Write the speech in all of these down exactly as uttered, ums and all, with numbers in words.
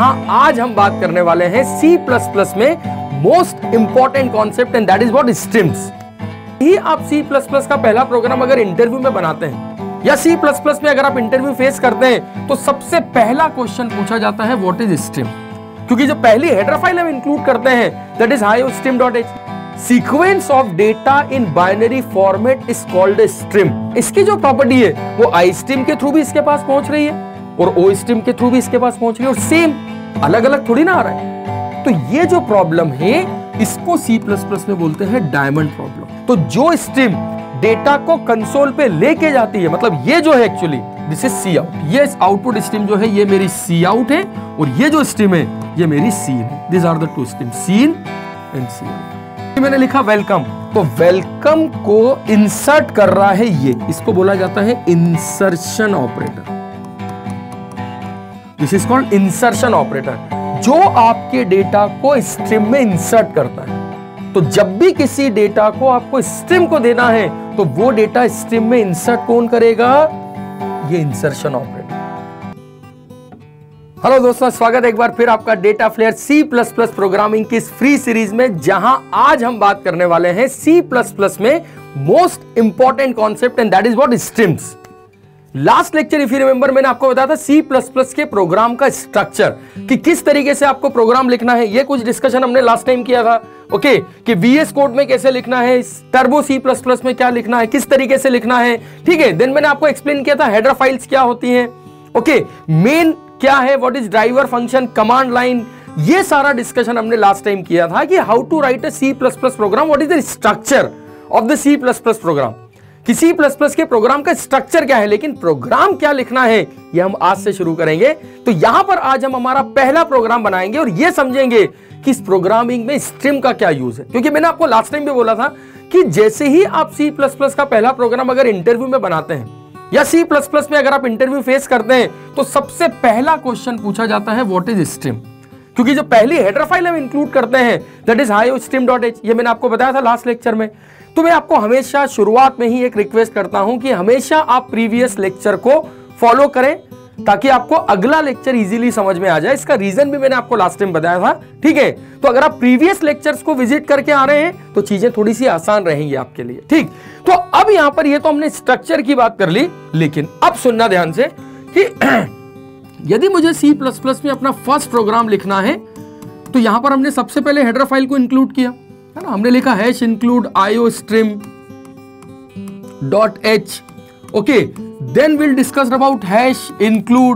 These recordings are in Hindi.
हाँ, आज हम बात करने वाले हैं सी प्लस प्लस में most important concept and that is what streams. ही आप सी प्लस प्लस का पहला प्रोग्राम अगर इंटरव्यू में बनाते हैं या सी प्लस प्लस में अगर आप इंटरव्यू फेस करते हैं तो सबसे पहला क्वेश्चन पूछा जाता है व्हाट इज स्ट्रीम, क्योंकि जो पहली हेडर फाइल हम इंक्लूड करते हैं that is iostream dot h. Sequence of data in binary format is called a stream. इसकी जो प्रॉपर्टी है वो आई स्ट्रीम के थ्रू भी इसके पास पहुंच रही है और ओ स्ट्रीम के थ्रू भी इसके पास पहुंच रही है और सेम अलग अलग थोड़ी ना आ रहा है। तो ये जो प्रॉब्लम है इसको सी प्लस प्लस में बोलते हैं डायमंड प्रॉब्लम। तो जो स्ट्रीम डेटा को कंसोल पे लेके जाती है, मतलब ये जो है actually this is C out, ये आउटपुट स्ट्रीम जो है ये मेरी सी आउट है और ये जो स्ट्रीम है ये मेरी सीन है। This are the two stream, cin and C out. मैंने लिखा वेलकम, तो वेलकम को इंसर्ट कर रहा है ये, इसको बोला जाता है insertion operator. This is called insertion operator, जो आपके डेटा को स्ट्रीम में इंसर्ट करता है। तो जब भी किसी डेटा को आपको स्ट्रीम को देना है तो वो डेटा स्ट्रीम में इंसर्ट कौन करेगा? ये इंसर्शन ऑपरेटर। हेलो दोस्तों, स्वागत है एक बार फिर आपका data flair C plus plus programming की इस फ्री सीरीज में, जहां आज हम बात करने वाले हैं सी प्लस प्लस में most important concept and that is what streams. Last lecture if you remember मैंने आपको बताया था सी प्लस प्लस के प्रोग्राम का स्ट्रक्चर, कि किस तरीके से आपको प्रोग्राम लिखना है। ये कुछ डिस्कशन हमने लास्ट टाइम किया था, ओके okay, कि वीएस कोड में कैसे लिखना है, टर्बो सी प्लस प्लस में क्या लिखना है, किस तरीके से लिखना है, ठीक है। देन मैंने आपको एक्सप्लेन किया था हेडर फाइल्स क्या होती हैं, ओके, मेन क्या है, what is driver function, command line, ये सारा डिस्कशन हमने लास्ट टाइम किया था कि how to write a C plus plus program, what is the structure of the C plus plus program, कि सी प्लस प्लस के प्रोग्राम का स्ट्रक्चर क्या है, लेकिन प्रोग्राम क्या लिखना है ये हम आज से शुरू करेंगे। तो यहां पर आज हम हमारा पहला प्रोग्राम बनाएंगे और ये समझेंगे कि इस प्रोग्रामिंग में स्ट्रीम का क्या यूज है। क्योंकि मैंने आपको लास्ट टाइम भी बोला था कि जैसे ही आप सी प्लस प्लस का पहला प्रोग्राम अगर इंटरव्यू में बनाते हैं या सी प्लस प्लस में अगर आप इंटरव्यू फेस करते हैं तो सबसे पहला क्वेश्चन पूछा जाता है व्हाट इज स्ट्रीम, क्योंकि जो पहली हेडर फाइल हम इंक्लूड करते हैं that is iostream dot H. ये मैंने आपको बताया था लास्ट लेक्चर में। तो मैं आपको हमेशा शुरुआत में ही एक रिक्वेस्ट करता हूं कि हमेशा आप प्रीवियस लेक्चर को फॉलो करें ताकि आपको अगला लेक्चर इजीली समझ में आ जाए। इसका रीजन भी मैंने आपको लास्ट टाइम बताया था, ठीक है। तो अगर आप प्रीवियस लेक्चर्स को विजिट करके आ रहे हैं तो चीजें थोड़ी सी आसान रहेंगी आपके लिए, ठीक। तो अब यहां पर ये तो हमने स्ट्रक्चर की बात कर ली, लेकिन अब सुनना ध्यान से कि यदि मुझे सी प्लस प्लस में अपना फर्स्ट प्रोग्राम लिखना है तो यहां पर हमने सबसे पहले हेडर फाइल को इंक्लूड किया है ना। हमने लिखा hash include iostream dot h, okay. Then will discuss about hash include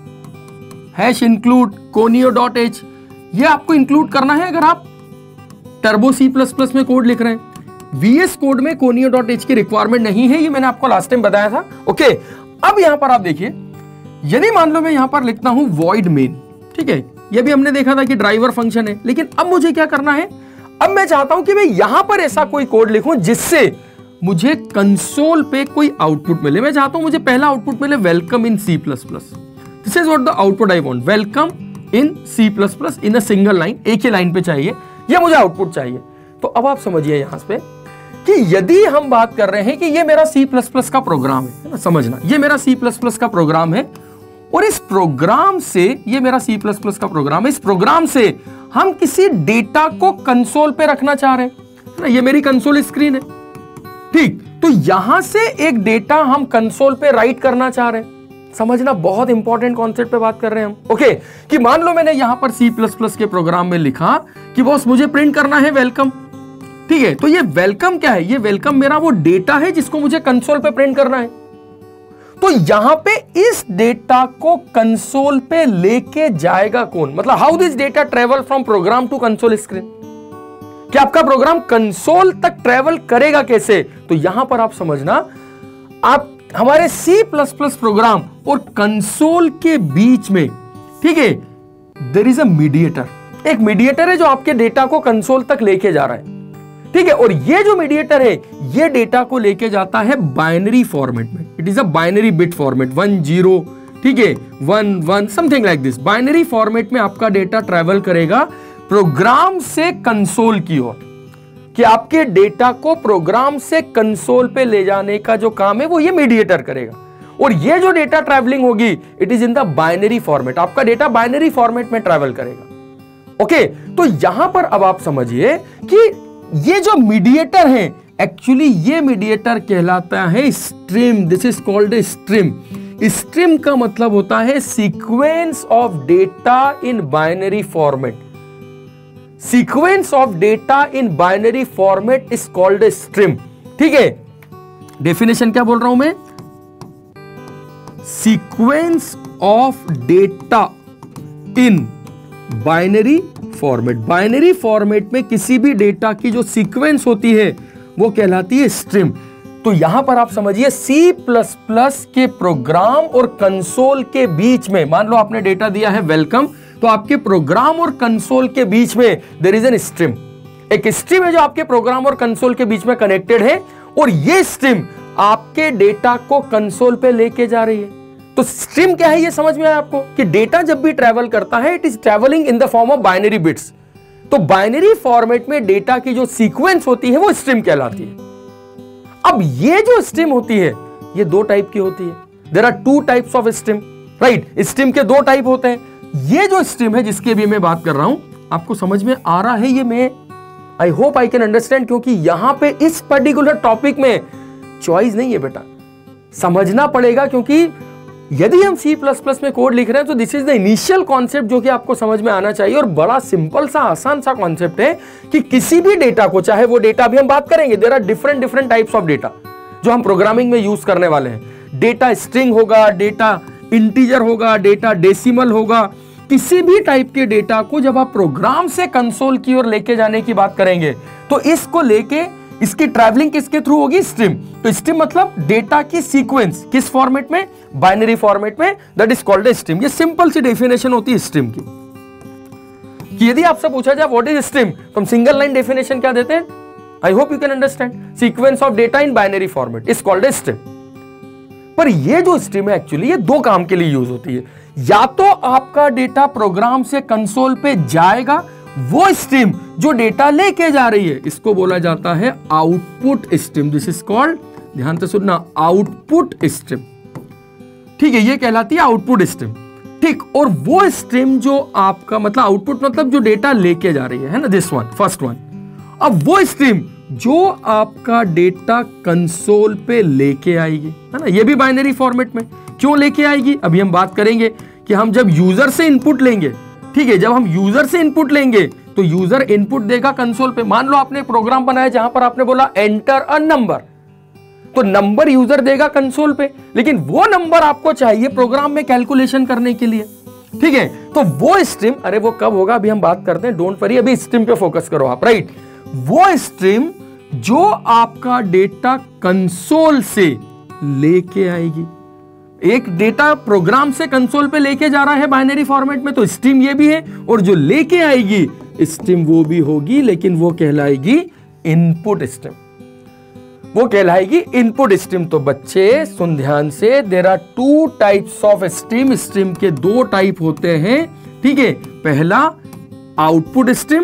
hash include conio dot H. ये आपको इंक्लूड करना है अगर आप टर्बो सी प्लस प्लस में कोड लिख रहे हैं। वीएस कोड में कोनियो डॉट एच की रिक्वायरमेंट नहीं है, ये मैंने आपको लास्ट टाइम बताया था, ओके। अब यहां पर आप देखिए, यदि मान लो मैं यहां पर लिखता हूं वॉइड मेन, ठीक है। ये भी हमने देखा था कि ड्राइवर फंक्शन है, लेकिन अब मुझे क्या करना है, अब मैं चाहता हूं कि मैं यहां पर ऐसा कोई कोड लिखूं जिससे मुझे कंसोल पे कोई आउटपुट मिले। मैं चाहता हूं मुझे पहला आउटपुट मिले welcome in C plus plus. This is what the output I want, welcome in C plus plus in a single line, एक ही लाइन पे चाहिए, ये मुझे आउटपुट चाहिए। तो अब आप समझिए यहां पे कि यदि हम बात कर रहे हैं कि ये मेरा सी प्लस प्लस का प्रोग्राम है ना, समझना ये मेरा सी प्लस प्लस का प्रोग्राम है और इस प्रोग्राम से, ये मेरा सी प्लस प्लस का प्रोग्राम है, इस प्रोग्राम से हम किसी डेटा को कंसोल पे रखना चाह रहे हैं ना। ये मेरी कंसोल स्क्रीन है, ठीक। तो यहां से एक डेटा हम कंसोल पे राइट करना चाह रहे हैं। समझना, बहुत इंपॉर्टेंट कॉन्सेप्ट पे बात कर रहे हैं हम, ओके। कि मान लो मैंने यहां पर सी प्लस प्लस के प्रोग्राम में लिखा कि बॉस मुझे प्रिंट करना है वेलकम, ठीक है। तो ये वेलकम क्या है, ये वेलकम मेरा वो डेटा है जिसको मुझे कंसोल पे प्रिंट करना है। तो यहां पे इस डेटा को कंसोल पे लेके जाएगा कौन, मतलब how this data travel from program to console screen, कि आपका प्रोग्राम कंसोल तक ट्रेवल करेगा कैसे। तो यहां पर आप समझना, आप हमारे सी प्लस प्लस प्रोग्राम और कंसोल के बीच में, ठीक है, देयर इज अ मीडिएटर। एक मीडिएटर है जो आपके डेटा को कंसोल तक लेके जा रहा है, ठीक है। और ये जो मीडिएटर है ये डेटा को लेके जाता है बाइनरी फॉर्मेट में। It is a binary bit format, one zero, ठीक है, one one something like this. Binary format में आपका डेटा ट्रैवल करेगा प्रोग्राम से कंसोल की ओर, कि आपके डेटा को प्रोग्राम से कंसोल पे ले जाने का जो काम है वो ये मीडिएटर करेगा। और ये जो डेटा ट्रैवलिंग होगी it is in the binary format, आपका डेटा बाइनरी फॉर्मेट में ट्रैवल करेगा। ओके, तो यहां पर अब आप समझिए कि ये जो मीडिएटर है एक्चुअली ये मीडिएटर कहलाता है stream. This is called a stream. Stream का मतलब होता है sequence of data in binary format. Sequence of data in binary format is called a stream. ठीक है, डेफिनेशन क्या बोल रहा हूं मैं? Sequence of data in binary format. Binary format में किसी भी डेटा की जो सीक्वेंस होती है वो कहलाती है स्ट्रीम। तो यहां पर आप समझिए सी प्लस प्लस के प्रोग्राम और कंसोल के बीच में, मान लो आपने डेटा दिया है वेलकम, तो आपके प्रोग्राम और कंसोल के बीच में देयर इज एन स्ट्रीम। एक स्ट्रीम है जो आपके प्रोग्राम और कंसोल के बीच में कनेक्टेड है, और ये स्ट्रीम आपके डेटा को कंसोल पे लेके जा रही है। तो स्ट्रीम क्या है ये समझ में आया आपको कि डेटा जब भी ट्रैवल करता है it is travelling in the form of binary bits. तो बाइनरी फॉर्मेट में डेटा की जो सीक्वेंस होती है वो स्ट्रीम कहलाती है। अब ये जो स्ट्रीम होती है ये दो टाइप की होती है। There are two types of stream, right. Stream के दो टाइप होते हैं। ये जो स्ट्रीम है जिसके भी मैं बात कर रहा हूं, आपको समझ में आ रहा है ये? मैं I hope I can understand, क्योंकि यहां पे इस पर्टिकुलर टॉपिक में चॉइस नहीं है बेटा, समझना पड़ेगा। क्योंकि यदि हम सी प्लस प्लस में कोड लिख रहे हैं तो this is the initial concept जो कि आपको समझ में आना चाहिए, और बड़ा सिंपल सा आसान सा कॉन्सेप्ट है कि किसी भी डेटा को, चाहे वो डेटा अभी हम बात करेंगे, there are different different types of data जो हम प्रोग्रामिंग में यूज करने वाले हैं। डेटा स्ट्रिंग होगा, डेटा इंटीजर होगा, डेटा डेसिमल होगा। किसी भी टाइप के डेटा को जब आप प्रोग्राम से कंसोल की ओर लेके जाने की बात करेंगे तो इसको लेके इसकी ट्रैवलिंग किसके थ्रू होगी? स्ट्रीम। तो स्ट्रीम मतलब डेटा की सीक्वेंस किस फॉर्मेट में? बाइनरी फॉर्मेट में, that is called a stream. ये सिंपल सी डेफिनेशन होती है स्ट्रीम की। कि यदि आपसे पूछा जाए व्हाट इज स्ट्रीम, तो हम सिंगल लाइन डेफिनेशन क्या देते हैं? I hope you can understand. Sequence of data in binary format is called a stream. पर ये जो स्ट्रीम है एक्चुअली ये दो काम के लिए यूज होती है। या तो आपका डेटा प्रोग्राम से कंसोल पे जाएगा, वो स्ट्रीम जो डेटा लेके जा रही है इसको बोला जाता है output stream. This is called, ध्यान से सुनना, आउटपुट स्ट्रीम। ठीक है, ये कहलाती है आउटपुट स्ट्रीम। ठीक, और वो स्ट्रीम जो आपका मतलब आउटपुट मतलब जो डेटा लेके जा रही है, है ना, दिस वन, फर्स्ट वन। अब वो स्ट्रीम जो आपका डेटा कंसोल पे लेके आएगी, है ना, ये भी बाइनरी फॉर्मेट में। क्यों लेके आएगी अभी हम बात करेंगे कि हम जब यूजर से इनपुट लेंगे, ठीक है, जब हम यूजर से इनपुट लेंगे तो यूजर इनपुट देगा कंसोल पे। मान लो आपने प्रोग्राम बनाया जहां पर आपने बोला एंटर अ नंबर, तो नंबर यूजर देगा कंसोल पे, लेकिन वो नंबर आपको चाहिए प्रोग्राम में कैलकुलेशन करने के लिए। ठीक है, तो वो स्ट्रीम, अरे वो कब होगा अभी हम बात करते हैं, डोंट वरी, अभी स्ट्रीम पे फोकस करो आप, राइट। वो स्ट्रीम जो आपका डेटा कंसोल से लेके आएगी। एक डेटा प्रोग्राम से कंसोल पे लेके जा रहा है बाइनरी फॉर्मेट में, तो स्ट्रीम ये भी है, और जो लेके आएगी स्ट्रीम वो भी होगी, लेकिन वो कहलाएगी इनपुट स्ट्रीम। वो कहलाएगी इनपुट स्ट्रीम। तो बच्चे सुन ध्यान से, there are two types of stream. Stream के दो टाइप होते हैं, ठीक है। पहला आउटपुट स्ट्रीम,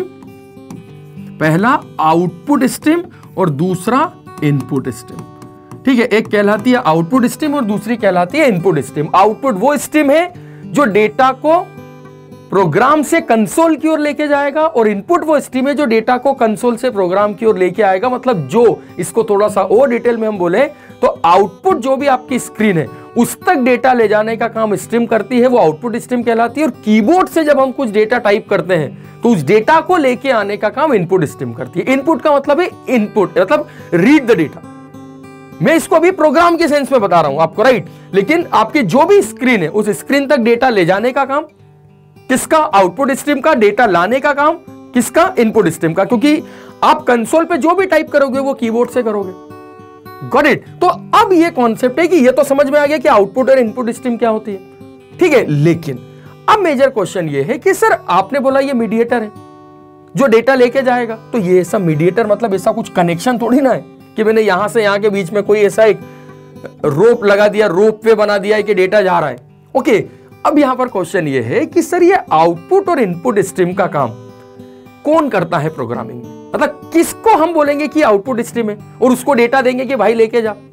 पहला आउटपुट स्ट्रीम और दूसरा इनपुट स्ट्रीम। ठीक है, एक कहलाती है आउटपुट स्ट्रीम और दूसरी कहलाती है इनपुट स्ट्रीम। आउटपुट वो स्ट्रीम है जो डेटा को प्रोग्राम से कंसोल की ओर लेके जाएगा, और इनपुट वो स्ट्रीम है जो डेटा को कंसोल से प्रोग्राम की ओर लेके आएगा। मतलब जो, इसको थोड़ा सा और डिटेल में हम बोले तो आउटपुट जो भी आपकी स्क्रीन है उस तक डेटा ले जाने का काम स्ट्रीम करती है, वो आउटपुट स्ट्रीम कहलाती है। और कीबोर्ड से जब हम कुछ डेटा टाइप करते हैं तो उस डेटा को लेके आने का काम इनपुट स्ट्रीम करती है। इनपुट का मतलब है इनपुट, मतलब रीड द डेटा। मैं इसको अभी प्रोग्राम के सेंस में बता रहा हूं आपको, राइट। लेकिन आपकी जो भी स्क्रीन है उस स्क्रीन तक डेटा ले जाने का काम किसका? आउटपुट स्ट्रीम का। डेटा लाने का काम किसका? इनपुट स्ट्रीम का। क्योंकि आप कंसोल पे जो भी टाइप करोगे वो कीबोर्ड से करोगे। Got it. तो अब ये कॉन्सेप्ट है कि ये तो समझ में आ गया कि आउटपुट और इनपुट स्ट्रीम क्या होती है, ठीक है। लेकिन अब मेजर क्वेश्चन ये है कि सर आपने बोला ये मीडिएटर है जो डेटा लेके जाएगा, तो ये ऐसा मीडिएटर मतलब ऐसा कुछ कनेक्शन थोड़ी ना है कि मैंने यहां से यहां के बीच में कोई ऐसा एक रोप लगा दिया, रोप वे बना दिया है कि डेटा जा रहा है। ओके, अब यहां पर क्वेश्चन ये है कि सर ये आउटपुट और इनपुट स्ट्रीम का काम कौन करता है प्रोग्रामिंग में? मतलब किसको हम बोलेंगे कि आउटपुट स्ट्रीम है और उसको डेटा देंगे कि भाई लेके जा?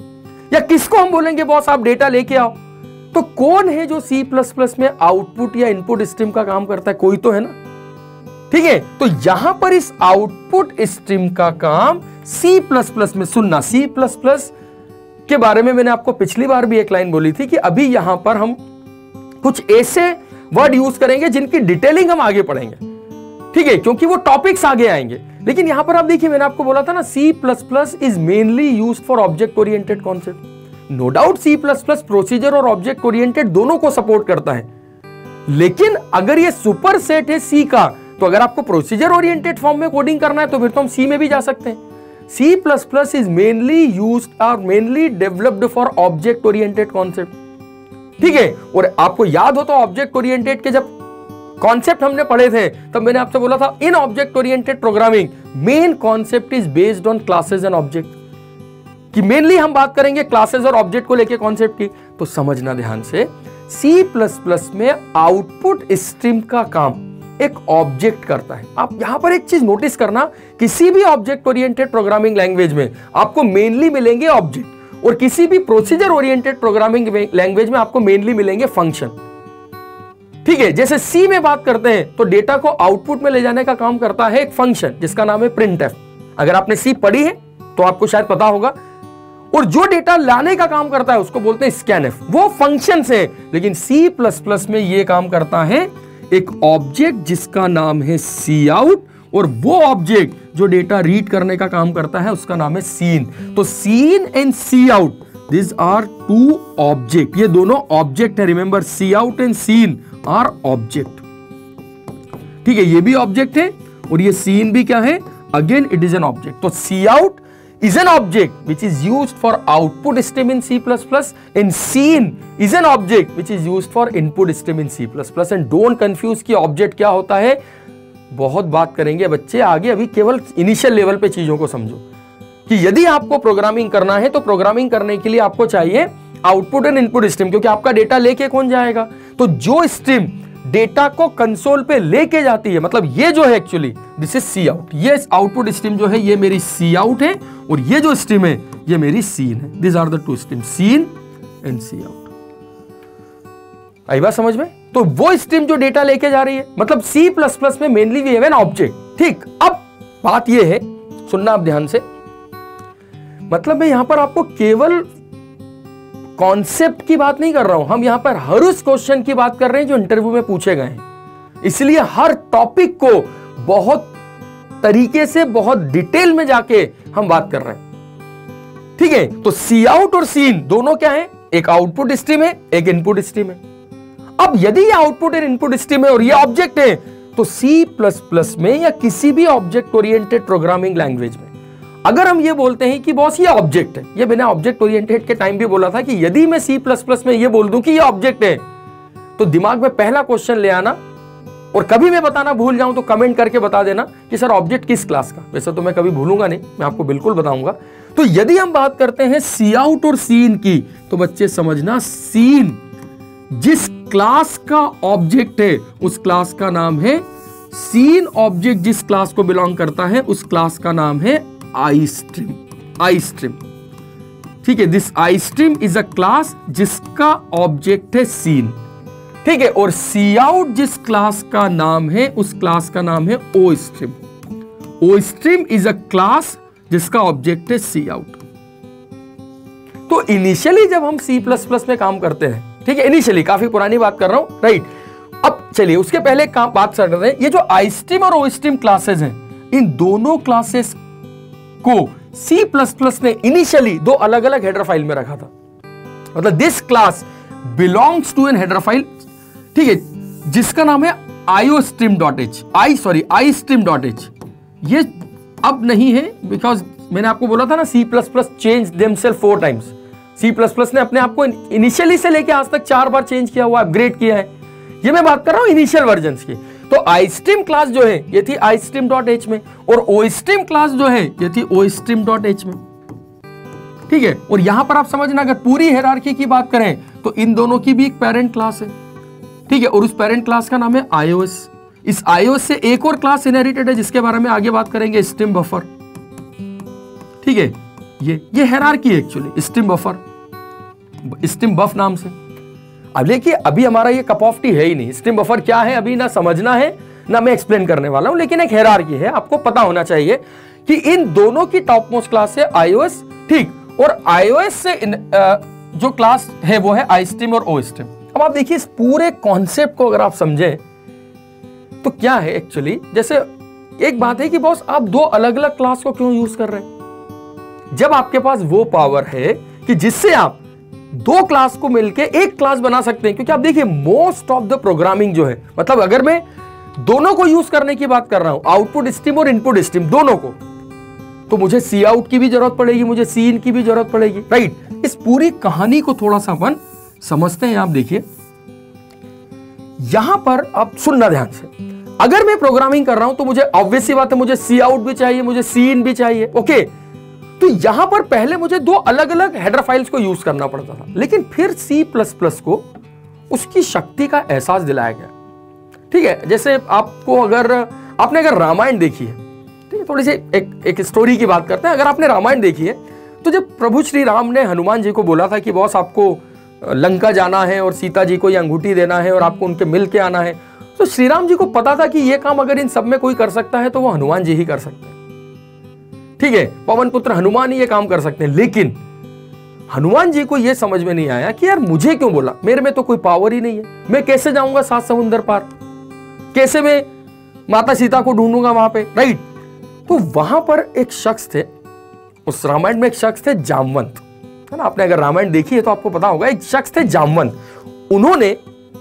या किसको हम बोलेंगे बॉस आप डेटा लेके आओ? तो कौन है जो सी प्लस प्लस में आउटपुट या इनपुट स्ट्रीम का काम करता है? कोई तो है ना, ठीक है। तो यहां पर इस आउटपुट स्ट्रीम का काम सी प्लस प्लस में, सुनना, सी प्लस प्लस के बारे में मैंने आपको पिछली बार भी एक लाइन बोली थी कि अभी यहां पर हम कुछ ऐसे वर्ड यूज करेंगे जिनकी डिटेलिंग हम आगे पढ़ेंगे, ठीक है, क्योंकि वो टॉपिक्स आगे आएंगे। लेकिन यहां पर आप देखिए, मैंने आपको बोला था ना, C plus plus is mainly used for object oriented concept. No doubt C plus plus procedure और ऑब्जेक्ट ओरिएंटेड दोनों को सपोर्ट करता है, लेकिन अगर ये सुपर सेट है सी का, तो अगर आपको प्रोसीजर ओरिएंटेड फॉर्म में कोडिंग करना है तो फिर तो हम सी में भी जा सकते हैं। C plus plus is mainly used और mainly developed for object oriented concept, ठीक है। और आपको याद हो तो ऑब्जेक्ट ओरिएंटेड के जब कॉन्सेप्ट हमने पढ़े थे तब मैंने आपसे बोला था in object oriented programming main concept is based on classes and object, कि मेनली हम बात करेंगे क्लासेस और ऑब्जेक्ट को लेके कॉन्सेप्ट की। तो समझना ध्यान से, C प्लस प्लस में आउटपुट स्ट्रीम का काम एक ऑब्जेक्ट करता है। आप यहां पर एक चीज नोटिस करना, किसी भी ऑब्जेक्ट ओरिएंटेड प्रोग्रामिंग लैंग्वेज में आपको मेनली मिलेंगे ऑब्जेक्ट, और किसी भी प्रोसीजर ओरिएंटेड प्रोग्रामिंग लैंग्वेज में आपको मेनली मिलेंगे फंक्शन, ठीक है। जैसे सी में बात करते हैं तो डेटा को आउटपुट में ले जाने का काम करता है एक फंक्शन जिसका नाम है प्रिंटएफ। अगर आपने सी पढ़ी है तो आपको शायद पता होगा। और जो डेटा लाने का काम करता है उसको बोलते हैं स्कैनएफ, वो फंक्शन से। लेकिन सी प्लस प्लस में ये काम करता है एक ऑब्जेक्ट जिसका नाम है सी आउट, और वो ऑब्जेक्ट जो डेटा रीड करने का काम करता है उसका नाम है सीन। तो cin and C out, this are two object, ये दोनों ऑब्जेक्ट है। Remember, C out and cin are object, ठीक है। ये भी ऑब्जेक्ट है और ये सीन भी क्या है, again it is an object. तो C out is an object which is used for output stream in C plus plus, and scene is an object which is used for input stream in C plus plus. And don't confuse कि object क्या होता है, बहुत बात करेंगे बच्चे आगे, अभी केवल इनिशियल लेवल पे चीजों को समझो कि यदि आपको प्रोग्रामिंग करना है तो प्रोग्रामिंग करने के लिए आपको चाहिए आउटपुट एंड इनपुट स्ट्रीम, क्योंकि आपका डेटा लेके कौन जाएगा? तो जो स्ट्रीम डेटा को कंसोल पे लेके जाती है, मतलब ये जो है actually this is C out, ये आउटपुट स्ट्रीम जो है ये मेरी सी आउट है, और ये जो स्ट्रीम है ये मेरी सीन है। This are the two stream, cin and C out. आई बात समझ में? तो वो स्ट्रीम जो डेटा लेके जा रही है, मतलब सी प्लस प्लस में mainly we have an object, ठीक। अब बात ये है, सुनना आप ध्यान से, मतलब मैं यहां पर आपको केवल कॉन्सेप्ट की बात नहीं कर रहा हूं, हम यहां पर हर उस क्वेश्चन की बात कर रहे हैं जो इंटरव्यू में पूछे गए हैं। इसलिए हर टॉपिक को बहुत तरीके से, बहुत डिटेल में जाके हम बात कर रहे हैं, ठीक है। तो सी आउट और सीन दोनों क्या है, एक आउटपुट स्ट्रीम है, एक इनपुट स्ट्रीम है। अब यदि ये आउटपुट और इनपुट स्ट्रीम है और ये ऑब्जेक्ट है, तो सी प्लस प्लस में या किसी भी ऑब्जेक्ट ओरिएंटेड प्रोग्रामिंग लैंग्वेज में अगर हम ये बोलते हैं कि बॉस ये ऑब्जेक्ट है, ये मैंने ऑब्जेक्ट ओरिएंटेड के टाइम भी बोला था कि यदि मैं सी प्लस प्लस में ये बोल दूं कि ये ऑब्जेक्ट है, तो दिमाग में पहला क्वेश्चन ले आना, और कभी मैं बताना भूल जाऊं तो कमेंट करके बता देना कि सर ऑब्जेक्ट किस क्लास का। वैसे तो मैं कभी भूलूंगा नहीं, मैं आपको बिल्कुल बताऊंगा। तो यदि हम बात करते हैं सी आउट और सीन की, तो बच्चे समझना, सीन जिस क्लास का ऑब्जेक्ट है उस क्लास का नाम है सीन, ऑब्जेक्ट जिस क्लास को बिलोंग करता है उस क्लास का नाम है आई स्ट्रीम, आई स्ट्रीम, ठीक है। This I stream is a class जिसका ऑब्जेक्ट है सीन, ठीक है। और सी आउट जिस क्लास का नाम है उस क्लास का नाम है O stream, O stream is a class जिसका ऑब्जेक्ट है सी आउट। तो इनिशियली जब हम सी प्लस प्लस में काम करते हैं, ठीक है, इनिशियली काफी पुरानी बात कर रहा हूं, राइट। अब चलिए उसके पहले काम बात कर रहे हैं, ये जो आई स्ट्रीम और ओ स्ट्रीम क्लासेस हैं, इन दोनों क्लासेस को C प्लस प्लस ने इनिशियली दो अलग अलग हेडर फाइल में रखा था। मतलब this class belongs to an header file, ठीक है, जिसका नाम है iostream.h, आई सॉरी iostream.h। ये अब नहीं है, बिकॉज मैंने आपको बोला था ना C plus plus change themselves four times. C plus plus ने अपने आप को इनिशियली से लेके आज तक चार बार चेंज किया हुआ, अपग्रेड किया है। ये मैं बात कर रहा हूं इनिशियल वर्जन्स की। तो iStream क्लास जो है ये थी iStream.h में, और OStream क्लास जो है ये थी OStream.h में, ठीक है। और यहां पर आप समझना, अगर पूरी हायरार्की की बात करें तो इन दोनों की भी एक पेरेंट क्लास है, ठीक है, और उस पेरेंट क्लास का नाम है iOS। इस iOS से एक और क्लास इनहेरिटेड है जिसके बारे में आगे बात करेंगे, स्ट्रीम बफर, ठीक है। ये ये हायरार्की है actually, stream buffer, stream buf नाम से। अब देखिए अभी हमारा ये कप ऑफ टी है ही नहीं, स्ट्रीम बफर क्या है अभी ना समझना है ना मैं एक्सप्लेन करने वाला हूं, लेकिन एक हायरार्की है, आपको पता होना चाहिए कि इन दोनों की टॉप मोस्ट क्लास है आईओएस, ठीक, और आईओएस से इन, आ, जो क्लास है वो है आई स्ट्रीम और ओ स्ट्रीम। अब आप देखिए इस पूरे कॉन्सेप्ट को अगर आप समझें तो क्या है एक्चुअली, जैसे एक बात है कि बॉस आप दो अलग अलग क्लास को क्यों यूज कर रहे हैं, जब आपके पास वो पावर है कि जिससे आप दो क्लास को मिलके एक क्लास बना सकते हैं। क्योंकि आप देखिए मोस्ट ऑफ द प्रोग्रामिंग जो है, मतलब अगर मैं दोनों को यूज करने की बात कर रहा हूं, आउटपुट स्ट्रीम और इनपुट स्ट्रीम दोनों को, तो मुझे सी आउट की भी जरूरत पड़ेगी, मुझे सी इन की भी जरूरत पड़ेगी, राइट। इस पूरी कहानी को थोड़ा सा अपन समझते हैं। आप देखिए यहां पर आप सुनना ध्यान से, अगर मैं प्रोग्रामिंग कर रहा हूं तो मुझे ऑब्वियस सी बात है मुझे सी आउट भी चाहिए, मुझे सी इन भी चाहिए, ओके। तो यहां पर पहले मुझे दो अलग अलग हेडर फाइल्स को यूज करना पड़ता था, लेकिन फिर सी प्लस प्लस को उसकी शक्ति का एहसास दिलाया गया, ठीक है। जैसे आपको अगर आपने अगर रामायण देखी है, ठीक है, थोड़ी सी एक एक स्टोरी की बात करते हैं। अगर आपने रामायण देखी है तो जब प्रभु श्री राम ने हनुमान जी को बोला था कि बॉस आपको लंका जाना है और सीता जी को ये अंगूठी देना है और आपको उनके मिल के आना है, तो श्री राम जी को पता था कि ये काम अगर इन सब में कोई कर सकता है तो वो हनुमान जी ही कर सकते हैं, ठीक है, पवन पुत्र हनुमान ही ये काम कर सकते हैं। लेकिन हनुमान जी को ये समझ में नहीं आया कि यार मुझे क्यों बोला, मेरे में तो कोई पावर ही नहीं है, मैं कैसे जाऊंगा सात समुंदर पार, कैसे मैं माता सीता को ढूंढूंगा वहां पे, राइट। तो वहां पर एक शख्स थे, उस रामायण में एक शख्स थे जामवंत, है ना। आपने अगर रामायण देखी है तो आपको पता होगा, एक शख्स थे जामवंत। उन्होंने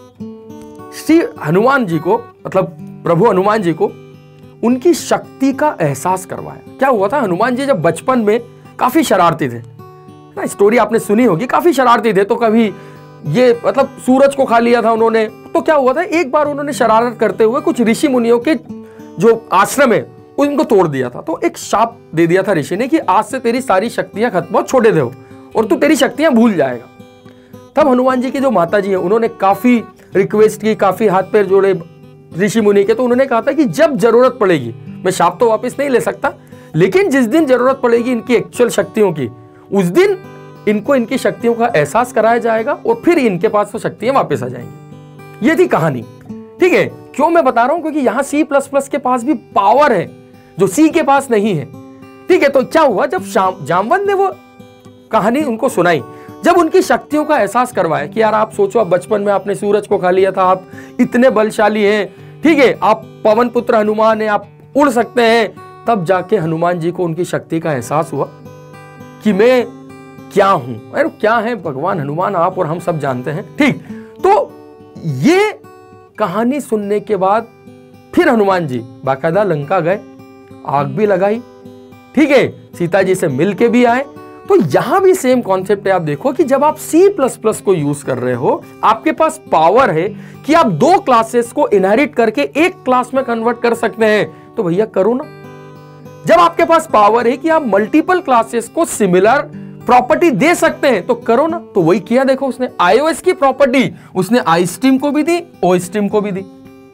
श्री हनुमान जी को, मतलब प्रभु हनुमान जी को उनकी शक्ति का एहसास करवाया। क्या हुआ था, हनुमान जी जब बचपन में काफी शरारती थे ना, स्टोरी आपने सुनी होगी, काफी शरारती थे, तो कभी ये मतलब सूरज को खा लिया था उन्होंने। तो क्या हुआ था, एक बार उन्होंने शरारत करते हुए कुछ ऋषि मुनियों के जो आश्रम है उनको तोड़ दिया था। तो एक शाप दे दिया था ऋषि ने कि आज से तेरी सारी शक्तियां खत्म, बहुत छोटे थे और तू तेरी शक्तियां भूल जाएगा। तब हनुमान जी की जो माता जी है उन्होंने काफी रिक्वेस्ट की, काफी हाथ पैर जोड़े ऋषि मुनि के, तो उन्होंने कहा था कि जब जरूरत पड़ेगी, मैं शाप तो वापस नहीं ले सकता, लेकिन जिस दिन जरूरत पड़ेगी इनकी एक्चुअल शक्तियों की, उस दिन इनको इनकी शक्तियों का एहसास कराया जाएगा और फिर इनके पास वो शक्तियां वापस आ जाएंगी। ये थी कहानी, ठीक है। क्यों मैं बता रहा हूं, क्योंकि यहां सी प्लस प्लस के पास भी पावर है जो सी के पास नहीं है, ठीक है। तो क्या हुआ, जब जामवंत ने वो कहानी उनको सुनाई, जब उनकी शक्तियों का एहसास करवाया कि यार आप सोचो, आप बचपन में आपने सूरज को खा लिया था, आप इतने बलशाली हैं, ठीक है, आप पवन पुत्र हनुमान हैं, आप उड़ सकते हैं, तब जाके हनुमान जी को उनकी शक्ति का एहसास हुआ कि मैं क्या हूं। अरे क्या है भगवान हनुमान, आप और हम सब जानते हैं, ठीक। तो ये कहानी सुनने के बाद फिर हनुमान जी बाकायदा लंका गए, आग भी लगाई, ठीक है, सीता जी से मिल के भी आए। तो यहां भी सेम कॉन्सेप्ट है। आप देखो कि जब आप सी प्लस प्लस को यूज कर रहे हो, आपके पास पावर है कि आप दो क्लासेस को इनहेरिट करके एक क्लास में कन्वर्ट कर सकते हैं, तो भैया करो ना। जब आपके पास पावर है कि आप मल्टीपल क्लासेस को सिमिलर प्रॉपर्टी दे सकते हैं, तो करो ना। तो वही किया, देखो उसने आईओएस की प्रॉपर्टी उसने आई स्ट्रीम को भी दी, ओ स्ट्रीम को भी दी,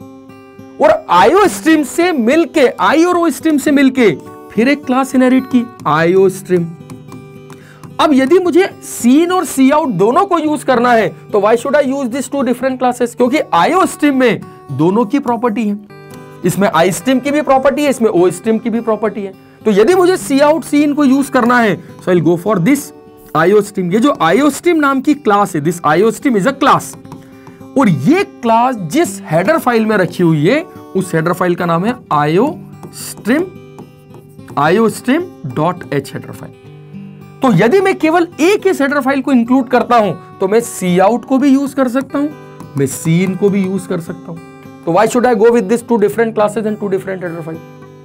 और आईओ स्ट्रीम से मिलके, आई और ओ स्ट्रीम से मिलके फिर एक क्लास इनहेरिट की, आईओ स्ट्रीम। अब यदि मुझे सीन और सी आउट दोनों को यूज करना है, तो why should I use this two different classes, क्योंकि आईओ स्ट्रीम में दोनों की प्रॉपर्टी है, इसमें आई स्ट्रीम की भी प्रॉपर्टी है, इसमें ओ स्ट्रीम की भी प्रॉपर्टी है। तो यदि मुझे सी आउट सी इन को यूज करना है, so I will go for this IO stream. ये जो आईओ स्ट्रीम नाम की क्लास है, this IO stream is a class, और ये क्लास जिस हेडर फाइल में रखी हुई है उस हेडर फाइल का नाम है IO stream, IO stream dot H header file. तो यदि मैं केवल एक इस हेडर फाइल को इंक्लूड करता हूं, तो मैं सी आउट को भी यूज कर सकता हूं, मैं सी इन को भी यूज कर सकता हूं। तो why should I go with this two different classes and two different header file.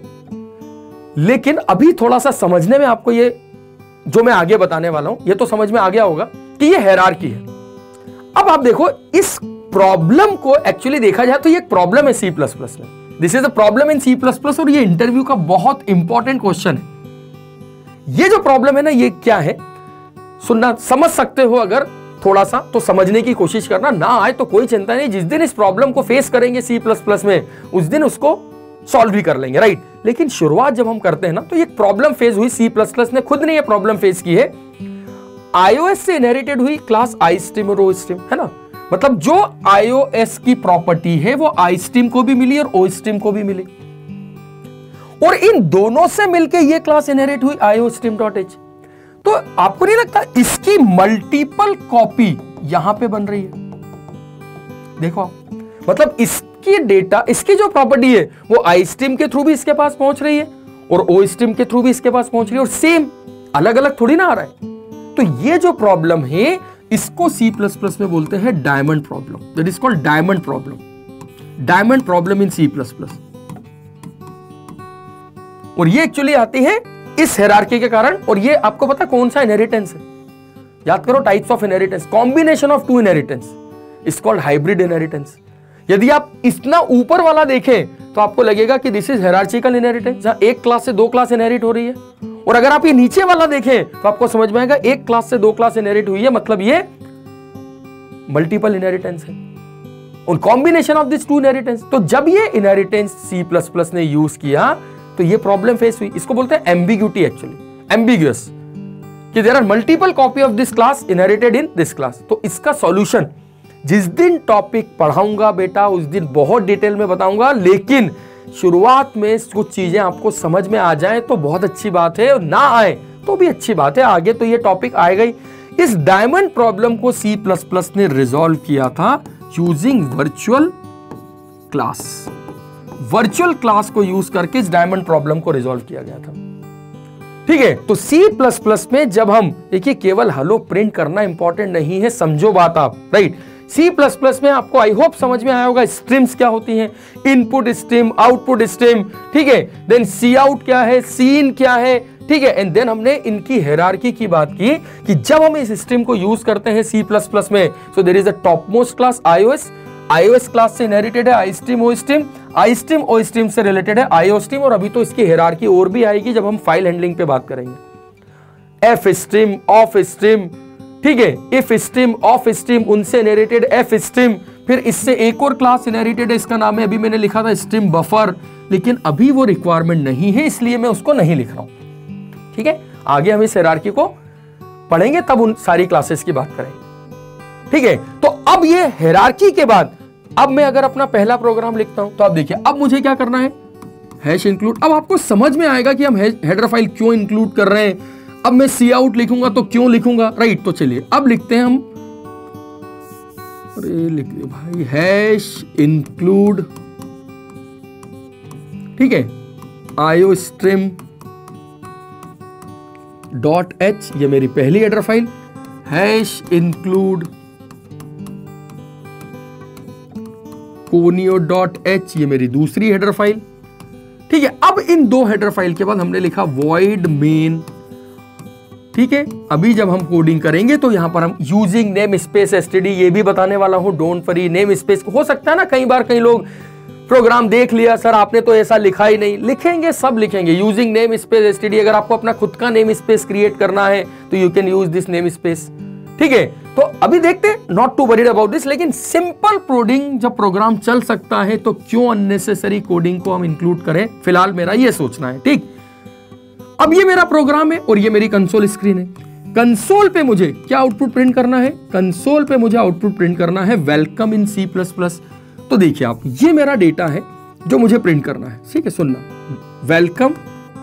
लेकिन अभी थोड़ा सा समझने में, आपको ये जो मैं आगे बताने वाला हूं ये तो समझ में आ गया होगा कि ये हायरार्की है। अब आप देखो, इस प्रॉब्लम को एक्चुअली देखा जाए तो ये एक प्रॉब्लम है सी प्लस प्लस में, this is a problem in C plus plus, और ये इंटरव्यू का बहुत इंपॉर्टेंट क्वेश्चन है। ये जो प्रॉब्लम है ना, ये क्या है, सुनना समझ सकते हो अगर थोड़ा सा, तो समझने की कोशिश करना, ना आए तो कोई चिंता नहीं, जिस दिन इस प्रॉब्लम को फेस करेंगे सी प्लस प्लस में, उस दिन उसको सॉल्व भी कर लेंगे, राइट। लेकिन शुरुआत जब हम करते हैं ना, तो ये प्रॉब्लम फेस हुई, सी प्लस प्लस ने खुद ने ये प्रॉब्लम फेस की है। iOS से इनहेरिटेड हुई क्लास iStream और OStream, है ना। मतलब जो iOS की प्रॉपर्टी है वो iStream को भी मिली और OStream को भी मिली, और इन दोनों से मिलके ये क्लास इनहेरिट हुई iostream.h। तो आपको नहीं लगता इसकी मल्टीपल कॉपी यहां पे बन रही है? देखो आप, मतलब इसकी डेटा, इसकी जो प्रॉपर्टी है वो iStream के थ्रू भी इसके पास पहुंच रही है और OStream के थ्रू भी इसके पास पहुंच रही है, और सेम, अलग अलग थोड़ी ना आ रहा है। तो ये जो प्रॉब्लम है इसको सी प्लस प्लस में बोलते हैं diamond problem, that is called diamond problem, diamond problem in C plus plus. और ये एक्चुअली आती है इस हायरार्की के कारण, और ये आपको पता कौन सा इनहेरिटेंस है? याद करो, types of inheritance, combination of two inheritance is called hybrid inheritance. यदि आप इतना ऊपर वाला देखें तो आपको लगेगा कि दिस इज हायरार्किकल इनहेरिटेंस, जहां एक क्लास से दो क्लास इनहेरिट हो रही है, और अगर आप ये नीचे वाला देखें तो आपको समझ में आएगा एक क्लास से दो क्लास इनहेरिट हुई है, मतलब ये मल्टीपल इनहेरिटेंस है, और combination of this two inheritance. तो जब ये इनहेरिटेंस सी प्लस प्लस ने यूज किया तो ये प्रॉब्लम फेस हुई। इसको बोलते हैं एम्बिग्यूटी, एक्चुअली एम्बिग्यूअस, कि there are multiple copy of this class inherited in this class. तो इसका सॉल्यूशन जिस दिन टॉपिक पढ़ाऊंगा बेटा उस दिन बहुत डिटेल में बताऊंगा, लेकिन शुरुआत में कुछ चीजें आपको समझ में आ जाए तो बहुत अच्छी बात है, और ना आए तो भी अच्छी बात है, आगे तो ये टॉपिक आएगा ही। इस डायमंड प्रॉब्लम को सी प्लस प्लस ने रिजॉल्व किया था using virtual class. Virtual class को यूज करके इस डायमंड प्रॉब्लम को रिजॉल्व किया गया था। ठीक है, तो सी प्लस प्लस में जब हम, देखिए केवल हेलो प्रिंट करना इंपॉर्टेंट नहीं है, समझो बात आप, राइट। सी प्लस प्लस में आपको आई होप समझ में आया होगा स्ट्रीम्स क्या होती हैं, इनपुट स्ट्रीम, आउटपुट स्ट्रीम, ठीक है। देन सी आउट क्या है, सी इन क्या है, ठीक है। एंड देन हमने इनकी हायरार्की की बात की कि जब हम इस स्ट्रीम को यूज करते हैं सी प्लस प्लस में, so there is a top most class iOS, iOS class से इनहेरिटेड है iStream, OStream, iStream, OStream से रिलेटेड है iostream, और अभी तो इसकी हायरार्की और भी आएगी जब हम फाइल हैंडलिंग पे बात करेंगे। F stream, off stream, ठीक है, इफ स्ट्रीम, ऑफ स्ट्रीम, उनसे इनहेरिटेड एफ स्ट्रीम, फिर इससे एक और क्लास इनहेरिटेड है, इसका नाम है, अभी मैंने लिखा था स्ट्रीम बफर, लेकिन अभी वो रिक्वायरमेंट नहीं है इसलिए मैं उसको नहीं लिख रहा हूं। ठीक है, आगे हम इस हायरार्की को पढ़ेंगे तब उन सारी क्लासेस की बात करेंगे। ठीक है, तो अब ये हायरार्की के बाद अब मैं अगर अपना पहला प्रोग्राम लिखता हूं तो आप देखिए अब मुझे क्या करना है, हैश इंक्लूड। अब आपको समझ में आएगा कि हम हेडर फाइल क्यों इंक्लूड कर रहे हैं। अब मैं सी आउट लिखूंगा तो क्यों लिखूंगा, राइट। तो चलिए अब लिखते हैं हम, अरे लिख दिया भाई, हैश इंक्लूड, ठीक है, iostream डॉट एच, ये मेरी पहली header file, hash include conio dot H, ये मेरी दूसरी हेडर फाइल। ठीक है, अब इन दो हेडर फाइल के बाद हमने लिखा void main। ठीक है, अभी जब हम कोडिंग करेंगे तो यहां पर हम यूजिंग नेम स्पेस एसटीडी, ये भी बताने वाला हूं, डोंट वरी। नेम स्पेस हो सकता है ना, कई बार कई लोग प्रोग्राम देख लिया, सर आपने तो ऐसा लिखा ही नहीं, लिखेंगे, सब लिखेंगे, यूजिंग नेम स्पेस एसटीडी। अगर आपको अपना खुद का नेम स्पेस क्रिएट करना है तो you can use this namespace. ठीक है, तो अभी देखते हैं, not to worried about this, लेकिन सिंपल कोडिंग जब प्रोग्राम चल सकता है तो क्यों अननेसेसरी कोडिंग को हम इंक्लूड करें, फिलहाल मेरा ये सोचना है। ठीक, अब ये मेरा प्रोग्राम है और ये मेरी कंसोल स्क्रीन है। कंसोल पे मुझे क्या आउटपुट प्रिंट करना है, कंसोल पे मुझे आउटपुट प्रिंट करना है welcome in C plus plus. तो देखिए आप, ये मेरा डेटा है जो मुझे प्रिंट करना है। ठीक है, सुनना, welcome,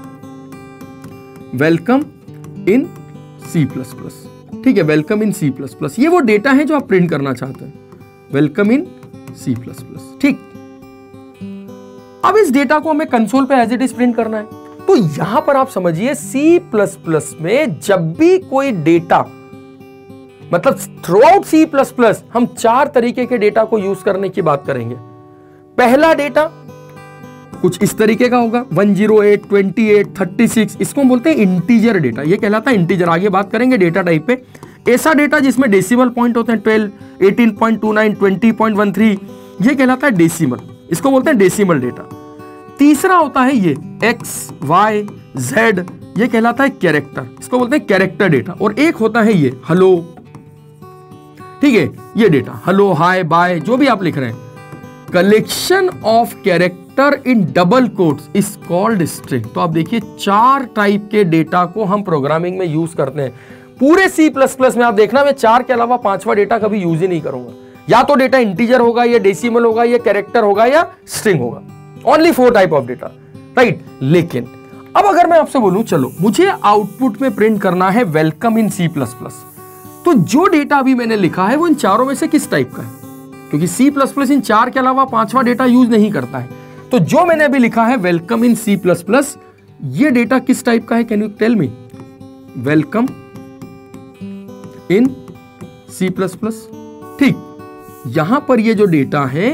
welcome in C plus plus. ठीक है, welcome in C plus plus, ये वो डेटा है जो आप प्रिंट करना चाहते हैं, welcome in C plus plus. ठीक, अब इस डेटा को हमें कंसोल पे एज इट इज प्रिंट करना है। तो यहां पर आप समझिए सी प्लस प्लस में जब भी कोई डेटा, मतलब throughout C plus plus हम चार तरीके के डेटा को यूज करने की बात करेंगे। पहला डेटा कुछ इस तरीके का होगा, one zero eight, twenty eight, thirty six, इसको हम बोलते हैं इंटीजर डेटा, ये कहलाता है इंटीजर। आगे बात करेंगे डेटा टाइप पे। ऐसा डेटा जिसमें डेसिमल पॉइंट होते हैं twelve, eighteen point two nine, twenty point one three, ये कहलाता है डेसिमल, इसको बोलते हैं डेसिमल डेटा। तीसरा होता है ये एक्स, वाई, जेड, ये कहलाता है कैरेक्टर, इसको बोलते हैं कैरेक्टर डेटा। और एक होता है ये हेलो, ठीक है, ये डेटा हेलो, हाय, बाय, जो भी आप लिख रहे हैं, collection of character in double quotes is called string. तो आप देखिए चार टाइप के डेटा को हम प्रोग्रामिंग में यूज करते हैं। पूरे सी प्लस प्लस में आप देखना मैं चार के अलावा पांचवा डेटा कभी यूज ही नहीं करूंगा। या तो डेटा इंटीजर होगा, या डेसिमल होगा, या कैरेक्टर होगा, या स्ट्रिंग होगा। Only four type of data, right. लेकिन अब अगर मैं आपसे बोलूं चलो मुझे आउटपुट में प्रिंट करना है welcome in C plus plus, तो जो डेटा अभी मैंने लिखा है वो इन चारों में से किस टाइप का है? क्योंकि सी प्लस प्लस इन चार के अलावा पांचवा डेटा यूज नहीं करता है। तो जो मैंने अभी लिखा है welcome in C plus plus, ये डेटा किस टाइप का है? Can you tell me? Welcome in C plus plus, ठीक। यहां पर ये जो डेटा है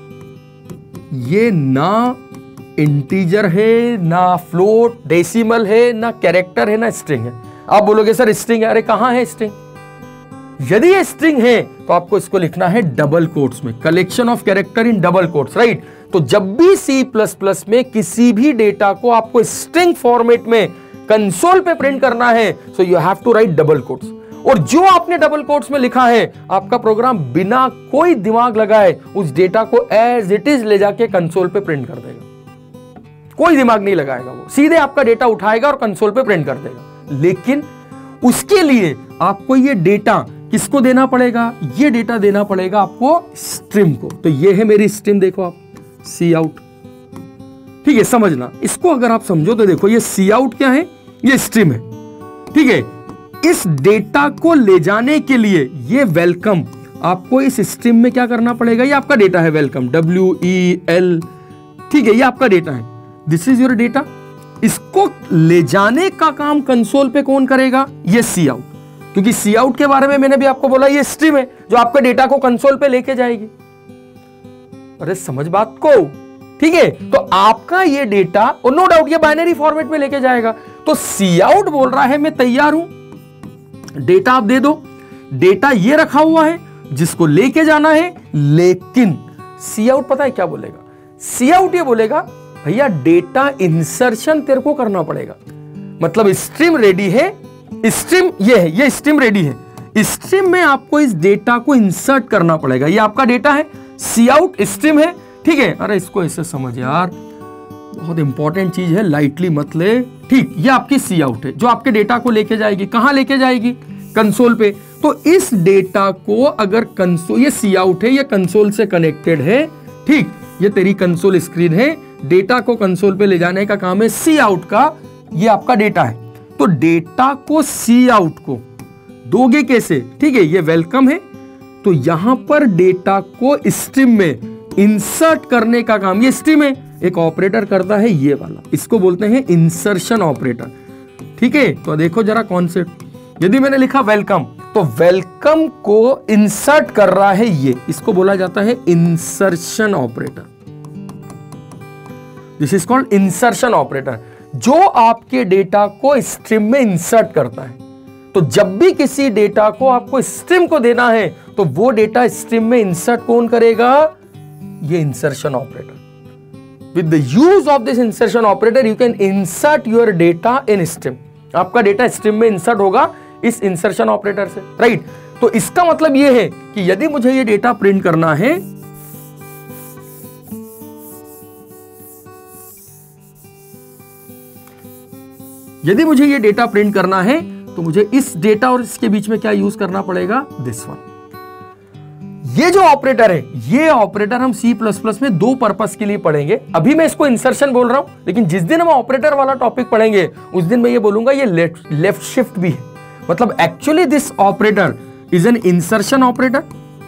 ये ना इंटीजर है, ना फ्लोट, डेसिमल है, ना कैरेक्टर है, ना स्ट्रिंग है। आप बोलोगे सर स्ट्रिंग है, अरे कहां है स्ट्रिंग? यदि ये स्ट्रिंग है तो आपको इसको लिखना है डबल कोट्स में, collection of character in double quotes, right. तो जब भी सी प्लस प्लस में किसी भी डेटा को आपको स्ट्रिंग फॉर्मेट में कंसोल पे प्रिंट करना है, so you have to write double quotes. और जो आपने डबल कोट्स में लिखा है आपका प्रोग्राम बिना कोई दिमाग लगाए उस डेटा को एज इट इज ले जाके कंसोल पे प्रिंट कर देगा। कोई दिमाग नहीं लगाएगा, वो सीधे आपका डेटा उठाएगा और कंसोल पे प्रिंट कर देगा। लेकिन उसके लिए आपको ये डेटा किसको देना पड़ेगा? ये डेटा देना पड़ेगा आपको स्ट्रिम को। तो ये है मेरी स्ट्रिम, देखो आप, सी आउट, ठीक है। समझना इसको, अगर आप समझो तो देखो ये सी आउट क्या है, ये स्ट्रिम है, ठीक है। इस डेटा को ले जाने के लिए ये वेलकम आपको इस स्ट्रिम में क्या करना पड़ेगा? ये आपका डेटा है वेलकम, डब्ल्यू ई एल, ठीक है, ये आपका डेटा है, दिस इज योर डेटा। इसको ले जाने का काम कंसोल पे कौन करेगा? ये सी आउट, क्योंकि सी आउट के बारे में मैंने भी आपको बोला ये स्ट्रिम है जो आपके डेटा को कंसोल पे लेके जाएगी। अरे समझ बात को, ठीक है। तो आपका ये डेटा, और नो डाउट ये बाइनरी फॉर्मेट में लेके जाएगा। तो सी आउट बोल रहा है मैं तैयार हूं, डेटा आप दे दो, डेटा ये रखा हुआ है जिसको लेके जाना है। लेकिन सी आउट पता है क्या बोलेगा? सी आउट ये बोलेगा भैया डेटा इंसर्शन तेरे को करना पड़ेगा। मतलब स्ट्रिम रेडी है, स्ट्रिम ये है, ये स्ट्रिम रेडी है, स्ट्रिम में आपको इस डेटा को इंसर्ट करना पड़ेगा। ये आपका डेटा है, सी आउट स्ट्रिम है, ठीक है। अरे इसको ऐसे समझ यार, बहुत इंपॉर्टेंट चीज है, लाइटली मत ले, ठीक। ये आपकी सी आउट है जो आपके डेटा को लेके जाएगी। कहां लेके जाएगी? कंसोल पे। तो इस डेटा को अगर कंसोल, ये सी आउट है, ये कंसोल से कनेक्टेड है, ठीक। ये तेरी कंसोल स्क्रीन है, डेटा को कंसोल पे ले जाने का काम है सी आउट का। ये आपका डेटा है, तो डेटा को सी आउट को दोगे कैसे? ठीक है, ये वेलकम है, तो यहां पर डेटा को स्ट्रिम में इंसर्ट करने का काम ये स्ट्रिम है, एक ऑपरेटर करता है ये वाला, इसको बोलते हैं इंसर्शन ऑपरेटर, ठीक है। तो देखो जरा कॉन्सेप्ट, यदि मैंने लिखा वेलकम, तो वेलकम को इंसर्ट कर रहा है ये, इसको बोला जाता है insertion operator. This is called insertion operator, जो आपके डेटा को स्ट्रिम में इंसर्ट करता है। तो जब भी किसी डेटा को आपको स्ट्रिम को देना है तो वो डेटा स्ट्रिम में इंसर्ट कौन करेगा? ये insertion operator. With the use of this insertion operator, you can insert your data in stream. आपका डेटा स्ट्रीम में इंसर्ट होगा इस इंसर्शन ऑपरेटर से, राइट। तो इसका मतलब यह है कि यदि मुझे ये डेटा प्रिंट करना है, यदि मुझे ये डेटा प्रिंट करना है तो मुझे इस डेटा और इसके बीच में क्या यूज करना पड़ेगा? This one. ये जो ऑपरेटर है, ये ऑपरेटर हम सी प्लस प्लस में दो पर्पस के लिए पढ़ेंगे। अभी मैं इसको इंसर्शन बोल रहा हूं, लेकिन जिस दिन हम ऑपरेटर वाला टॉपिक पढ़ेंगे उस दिन मैं ये बोलूंगा ये लेफ्ट लेफ्ट शिफ्ट भी है। मतलब actually this operator is an insertion operator,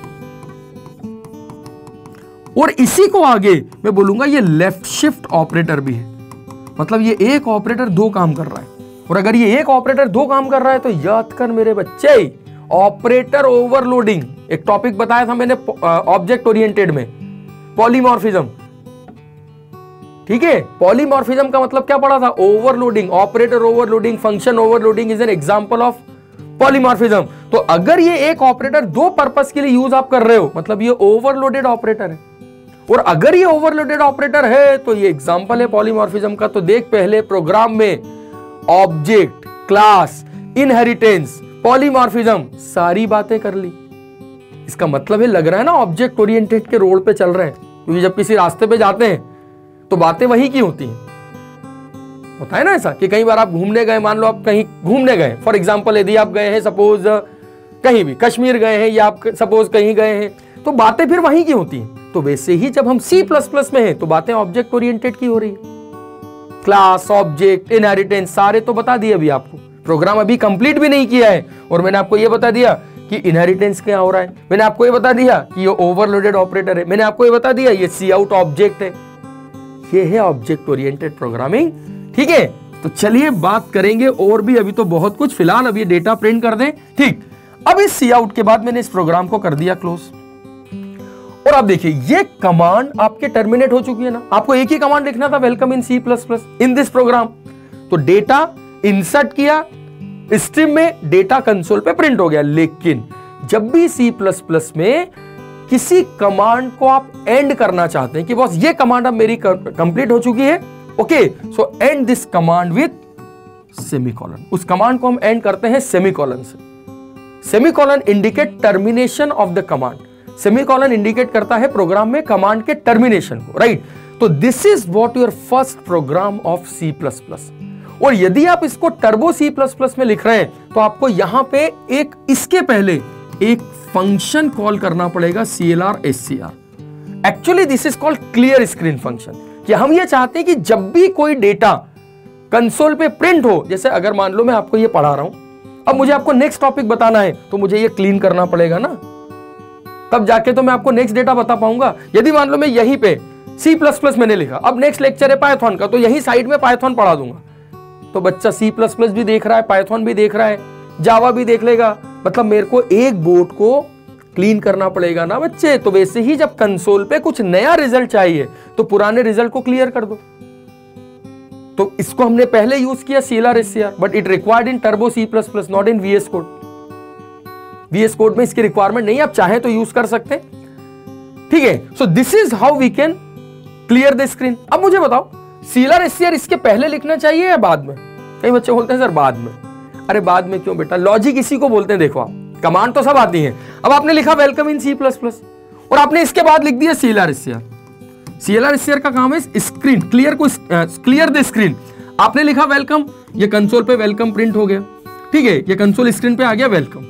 और इसी को आगे मैं बोलूंगा ये लेफ्ट शिफ्ट ऑपरेटर भी है। मतलब ये एक ऑपरेटर दो काम कर रहा है, और अगर ये एक ऑपरेटर दो काम कर रहा है तो याद कर मेरे बच्चे, ऑपरेटर ओवरलोडिंग, एक टॉपिक बताया था मैंने ऑब्जेक्ट ओरिएंटेड में, पॉलीमॉर्फिज्म, ठीक है। पॉलीमॉर्फिज्म का मतलब क्या पढ़ा था? Overloading, operator overloading, function overloading is an example of polymorphism. तो अगर ये एक ऑपरेटर दो पर्पस के लिए यूज आप कर रहे हो, मतलब ये ओवरलोडेड ऑपरेटर है, और अगर ये ओवरलोडेड ऑपरेटर है तो ये एग्जांपल है पॉलीमॉर्फिज्म का। तो देख पहले प्रोग्राम में ऑब्जेक्ट, क्लास, इनहेरिटेंस, पॉलीमॉर्फिज्म, सारी बातें कर ली। इसका मतलब है लग रहा है ना ऑब्जेक्ट ओरिएंटेड के रोड पे चल रहे हैं, क्योंकि जब किसी रास्ते पे जाते हैं तो बातें वही की होती हैं, होता है ना ऐसा कि कई बार आप घूमने गए, मान लो आप कहीं घूमने गए, फॉर एग्जांपल यदि आप गए हैं सपोज कहीं भी कश्मीर गए हैं या आप सपोज कहीं गए हैं, तो बातें फिर वहीं की होती हैं। तो वैसे ही जब हम सी प्लस प्लस में हैं तो बातें ऑब्जेक्ट ओरिएंटेड की हो रही है। क्लास, ऑब्जेक्ट, इनहेरिटेंस सारे तो बता दिए अभी आपको, प्रोग्राम अभी कंप्लीट भी नहीं किया है और मैंने आपको ये बता दिया कि इनहेरिटेंस क्या हो रहा है, मैंने आपको ये बता दिया कि ये ओवरलोडेड ऑपरेटर है, मैंने आपको ये बता दिया ये सी आउट ऑब्जेक्ट है। ये है ऑब्जेक्ट ओरिएंटेड प्रोग्रामिंग। ठीक है, तो चलिए बात करेंगे और भी, अभी तो बहुत कुछ, फिलहाल अभी डेटा प्रिंट कर दें। ठीक, अब इस सी आउट के बाद मैंने इस प्रोग्राम को कर दिया क्लोज और अब देखिए ये कमांड आपके टर्मिनेट हो चुकी है ना। आपको एक ही कमांड लिखना था, welcome in C plus plus in this program. तो डेटा इंसर्ट किया, स्ट्रीम में डेटा कंसोल पे प्रिंट हो गया। लेकिन जब भी सी प्लस प्लस में किसी कमांड को आप एंड करना चाहते हैं कि बॉस ये कमांड अब मेरी कंप्लीट हो चुकी है, okay, so end this command with semicolon. उस कमांड को हम एंड करते हैं सेमीकोलन से। Semicolon indicate termination of the command. Semicolon indicate करता है प्रोग्राम में कमांड के टर्मिनेशन को, राइट। तो this is what your first program of C plus plus. और यदि आप इसको टर्बो सी प्लस प्लस में लिख रहे हैं तो आपको यहां पे एक, इसके पहले एक फंक्शन कॉल करना पड़ेगा, C L R S C R. Actually this is called clear screen function, कि हम ये चाहते हैं कि जब भी कोई डेटा कंसोल पे प्रिंट हो, जैसे अगर मान लो मैं आपको ये पढ़ा रहा हूं, अब मुझे आपको नेक्स्ट टॉपिक बताना है तो मुझे ये क्लीन करना पड़ेगा ना, तब जाके तो मैं आपको नेक्स्ट डेटा बता पाऊंगा। यदि मान लो मैं यहीं पे सी प्लस प्लस मैंने लिखा, अब नेक्स्ट लेक्चर है पाइथन का, तो यहीं साइड में पाइथन पढ़ा दूंगा, तो बच्चा सी प्लस प्लस भी देख रहा है, पाइथन भी देख रहा है, जावा भी देख लेगा। मतलब मेरे को एक बोर्ड को क्लीन करना पड़ेगा ना बच्चे। तो वैसे ही जब कंसोल पे कुछ नया रिजल्ट चाहिए तो पुराने रिजल्ट को क्लियर कर दो। तो इसको हमने पहले यूज किया C L R S C R, but it required in turbo C plus plus, not in VS code. VS code में इसकी रिक्वायरमेंट नहीं, आप चाहे तो यूज कर सकते हैं। ठीक है, so this is how we can clear the screen. अब मुझे बताओ C L R S C R इसके पहले लिखना चाहिए या बाद में? कई बच्चे बोलते हैं सर बाद में। अरे बाद में क्यों बेटा, लॉजिक इसी को बोलते हैं। देखो आप, कमांड तो सब आती है। अब आपने लिखा welcome in C plus plus और आपने इसके बाद लिख दिया C L R S C R. C L R S C R का काम है स्क्रीन क्लियर को, क्लियर द स्क्रीन। आपने लिखा वेलकम, ये कंसोल पे वेलकम प्रिंट हो गया। ठीक है, ये कंसोल स्क्रीन पे आ गया वेलकम।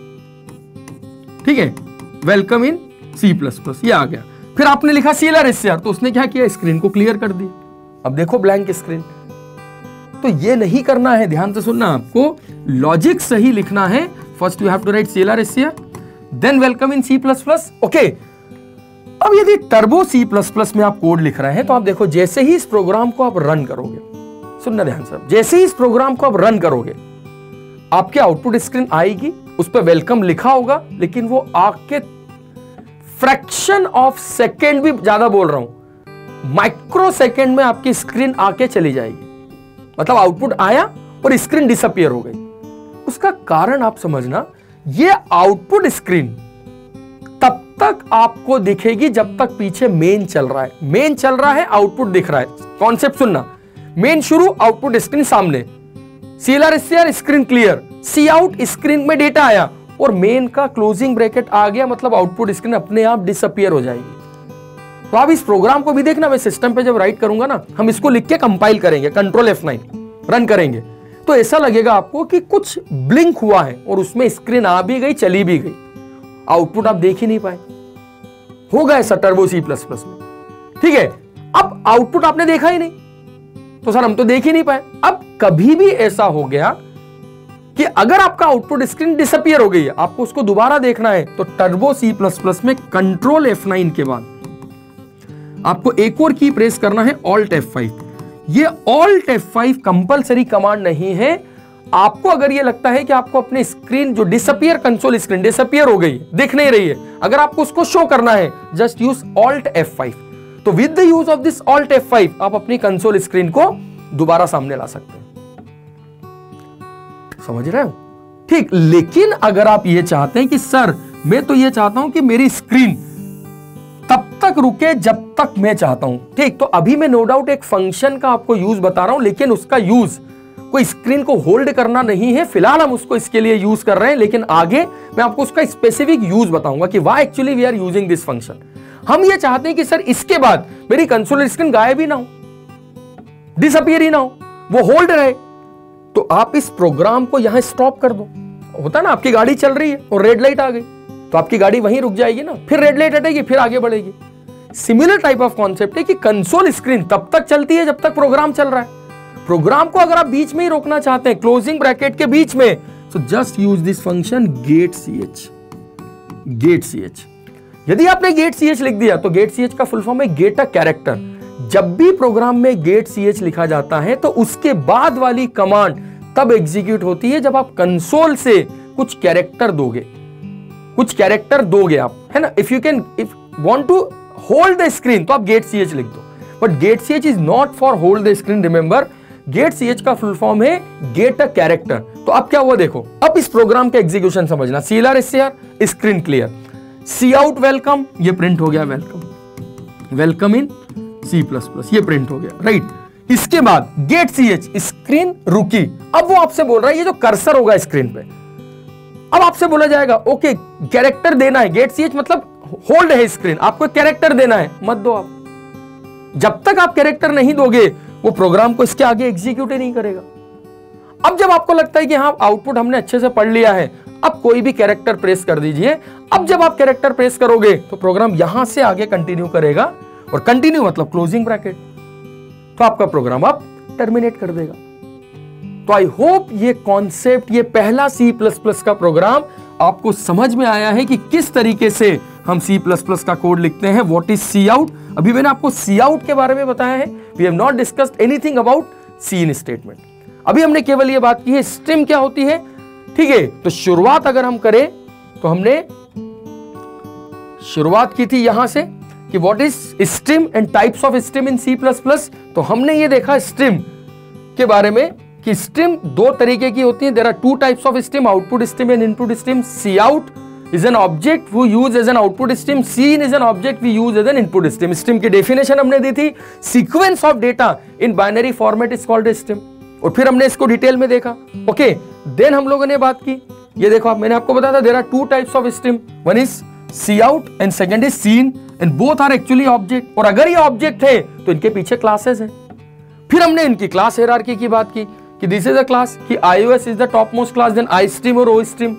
ठीक है, welcome in C plus plus ये आ गया। फिर आपने लिखा C L R S C R, तो उसने क्या किया, स्क्रीन को क्लियर कर दिया। अब देखो ब्लैंक स्क्रीन। तो ये नहीं करना है, ध्यान से सुनना, आपको लॉजिक सही लिखना है। First you have to write C L R S C R, then welcome in C plus plus. Okay, अब यदि टर्बो सी प्लस प्लस में आप कोड लिख रहे हैं तो आप देखो जैसे ही इस प्रोग्राम को आप रन करोगे, सुनना ध्यान से, जैसे ही इस प्रोग्राम को आप रन करोगे आपके आउटपुट स्क्रीन आएगी, उस पर वेलकम लिखा होगा, लेकिन वो आपके फ्रैक्शन ऑफ सेकेंड, भी ज्यादा बोल रहा हूं, माइक्रो सेकेंड में आपकी स्क्रीन आके चली जाएगी। मतलब आउटपुट आया और स्क्रीन डिसअपियर हो गई। उसका कारण आप समझना, ये आउटपुट स्क्रीन तब तक आपको दिखेगी जब तक पीछे मेन चल रहा है। मेन चल रहा है, आउटपुट दिख रहा है। कॉन्सेप्ट सुनना, मेन शुरू, आउटपुट स्क्रीन सामने, C L R S C R screen clear, C out screen में डेटा आया और मेन का क्लोजिंग ब्रैकेट आ गया, मतलब आउटपुट स्क्रीन अपने आप डिसअपियर हो जाएगी। तो आप इस प्रोग्राम को भी देखना, मैं सिस्टम पे जब राइट करूंगा ना, हम इसको लिख के कंपाइल करेंगे, कंट्रोल एफ नाइन रन करेंगे, तो ऐसा लगेगा आपको कि कुछ ब्लिंक हुआ है और उसमें स्क्रीन आ भी गई, चली भी गई, आउटपुट आप देख ही नहीं पाए। होगा ऐसा टर्बो सी प्लस प्लस में। ठीक है, अब आउटपुट आपने देखा ही नहीं, तो सर हम तो देख ही नहीं पाए। अब कभी भी ऐसा हो गया कि अगर आपका आउटपुट स्क्रीन डिसअपियर हो गई है, आपको उसको दोबारा देखना है, तो टर्बो सी प्लस प्लस में कंट्रोल एफ नाइन के बाद आपको एक और की प्रेस करना है, ऑल्ट एफ फाइव। ये alt F five compulsory command नहीं है। आपको अगर ये लगता है कि आपको अपनी स्क्रीन जो डिसअपियर, कंसोल स्क्रीन डिसअपियर हो गई, दिख नहीं रही है, अगर आपको उसको शो करना है, just use alt F five. तो with the use of this alt F five आप अपनी कंसोल स्क्रीन को दोबारा सामने ला सकते हैं। समझ रहे हो? ठीक, लेकिन अगर आप ये चाहते हैं कि सर मैं तो ये चाहता हूं कि मेरी स्क्रीन तब तक रुके जब तक मैं चाहता हूं, ठीक, तो अभी मैं नो डाउट एक फंक्शन का आपको यूज बता रहा हूं, लेकिन उसका यूज कोई स्क्रीन को होल्ड करना नहीं है। फिलहाल हम उसको इसके लिए यूज कर रहे हैं, लेकिन आगे मैं आपको उसका स्पेसिफिक यूज बताऊंगा कि why actually we are using this function. हम ये चाहते हैं कि सर इसके बाद मेरी कंसोल स्क्रीन गायब ही ना हो, डिसअपियर ही ना हो, वो होल्ड रहे, तो आप इस प्रोग्राम को यहां स्टॉप कर दो। होता ना, आपकी गाड़ी चल रही है और रेड लाइट आ गई तो आपकी गाड़ी वहीं रुक जाएगी ना, फिर रेड लाइट हटेगी, फिर आगे बढ़ेगी। सिमिलर टाइप ऑफ कॉन्सेप्ट है कि कंसोल स्क्रीन तब तक चलती है जब तक प्रोग्राम चल रहा है। प्रोग्राम को अगर आप बीच में ही रोकना चाहते हैं, क्लोजिंग ब्रैकेट के बीच में, so just use this function get C H. Get C H, यदि आपने गेट सी एच लिख दिया तो गेट सी एच का फुल फॉर्म है गेट अ कैरेक्टर। जब भी प्रोग्राम में गेट सी एच लिखा जाता है तो उसके बाद वाली कमांड तब एग्जीक्यूट होती है जब आप कंसोल से कुछ कैरेक्टर दोगे, कुछ कैरेक्टर दोगे आप, है ना। If you can if want to hold the screen तो आप गेट सी एच लिख दो, but get C H is not for hold the screen. Remember, get C H का फुल फॉर्म है गेट अ कैरेक्टर। तो अब क्या हुआ देखो, अब इस प्रोग्राम का एग्जीक्यूशन समझना। C L R S C R, screen clear, C out welcome, ये प्रिंट हो गया welcome, welcome in C plus plus, ये प्रिंट हो गया, राइट। इसके बाद गेट सी एच, स्क्रीन रुकी। अब वो आपसे बोल रहा है, ये जो कर्सर होगा स्क्रीन पे, अब आपसे बोला जाएगा ओके कैरेक्टर देना है। गेट सी एच मतलब होल्ड है स्क्रीन, आपको कैरेक्टर देना है, मत दो आप। जब तक आप कैरेक्टर नहीं दोगे वो प्रोग्राम को इसके आगे एग्जीक्यूट ही नहीं करेगा। अब जब आपको लगता है कि हाँ आउटपुट हमने अच्छे से पढ़ लिया है, अब कोई भी कैरेक्टर प्रेस कर दीजिए। अब जब आप कैरेक्टर प्रेस करोगे तो प्रोग्राम यहां से आगे कंटिन्यू करेगा, और कंटिन्यू मतलब क्लोजिंग ब्रैकेट, तो आपका प्रोग्राम आप टर्मिनेट कर देगा। तो आई होप ये कॉन्सेप्ट, ये पहला सी प्लस प्लस का प्रोग्राम आपको समझ में आया है कि किस तरीके से हम सी प्लस प्लस का कोड लिखते हैं। व्हाट इज सी आउट, अभी मैंने आपको सी आउट के बारे में बताया है। We have not discussed anything about cin statement. अभी हमने केवल ये बात की है स्ट्रिम क्या होती है, ठीक है। तो शुरुआत अगर हम करें तो हमने शुरुआत की थी यहां से कि what is stream and types of stream in C plus plus. तो हमने ये देखा स्ट्रिम के बारे में कि स्ट्रिम दो तरीके की होती है। There are two types of stream, output stream and input stream. C out is an object we use as an output stream, scene is an object we use as an input stream। stream की डेफिनेशन हमने दी थी, sequence of data in binary format is called a stream, और फिर हमने इसको डिटेल में देखा। ओके, देन हम लोगों ने बात की, ये देखो मैंने आपको बताया था there are two types of stream, one is see out and second is scene and both are actually object। और अगर ये ऑब्जेक्ट है तो इनके पीछे क्लासेस हैं। फिर हमने इनकी क्लास हायरार्की की बात की कि दिस इज अ क्लास, कि iOS is the top most class, then iStream और OStream।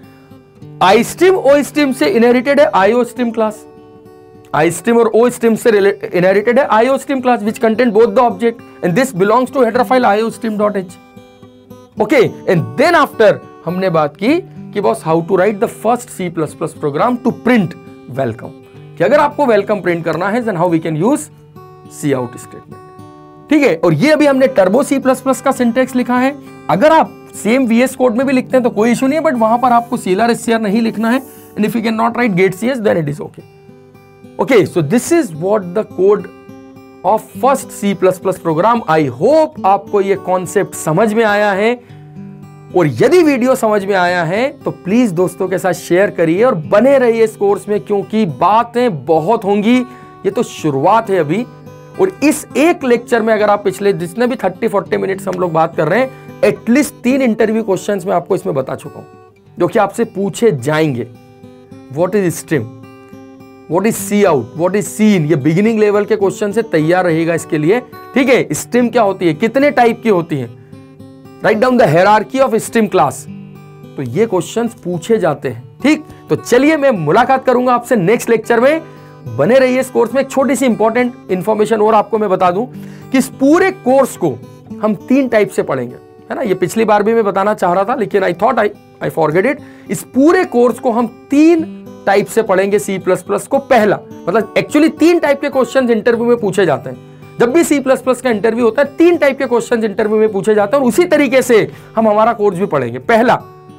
iStream OStream से इनहेरिटेड है IOStream क्लास, iStream और OStream से इनहेरिटेड है IOStream class which contain both the object and this belongs to header file iostream.h। okay, and then after हमने बात की कि boss how to write the first C plus plus program to print welcome, कि अगर आपको वेलकम प्रिंट करना है then how we can use C out statement, ठीक है। और ये अभी हमने टर्बो सी प्लस प्लस का सिंटेक्स लिखा है। अगर आप सेम वीएस कोड में भी लिखते हैं तो कोई इशू नहीं है, बट वहां पर आपको सीएलआर एससीआर नहीं लिखना है। And if you can not write get CS then it is okay. Okay, so this is what the code of first C plus plus program. I hope आपको ये कॉन्सेप्ट समझ में आया है, और यदि वीडियो समझ में आया है तो प्लीज दोस्तों के साथ शेयर करिए और बने रहिए इस कोर्स में, क्योंकि बातें बहुत होंगी। ये तो शुरुआत है अभी, और इस एक लेक्चर में अगर आप पिछले जितने भी थर्टी फोर्टी मिनट्स हम लोग बात कर रहे हैं, एटलीस्ट तीन इंटरव्यू क्वेश्चंस में आपको इसमें बता चुका हूं जो कि आपसे पूछे जाएंगे। What is stream, what is C out, what is cin, ये बिगिनिंग लेवल के क्वेश्चन से तैयार रहेगा इसके लिए, ठीक है। स्ट्रीम क्या होती है, कितने टाइप की होती है, write down the hierarchy of stream class. तो ये क्वेश्चंस पूछे जाते हैं, ठीक। तो चलिए मैं मुलाकात करूंगा आपसे नेक्स्ट लेक्चर में। बने रहिए इस कोर्स में। एक छोटी सी इंपॉर्टेंट इंफॉर्मेशन और आपको मैं बता दूं कि इस पूरे कोर्स को हम तीन टाइप से पढ़ेंगे, है ना। ये पिछली बार भी मैं बताना चाह रहा था लेकिन I thought I I forget it. इस पूरे कोर्स को हम तीन टाइप से पढ़ेंगे सी प्लस प्लस को। पहला मतलब एक्चुअली तीन टाइप के क्वेश्चन इंटरव्यू में पूछे जाते हैं। जब भी सी प्लस प्लस का इंटरव्यू होता है तीन टाइप के क्वेश्चन इंटरव्यू में पूछे जाते हैं, और उसी तरीके से हम हमारा कोर्स भी पढ़ेंगे। पहला,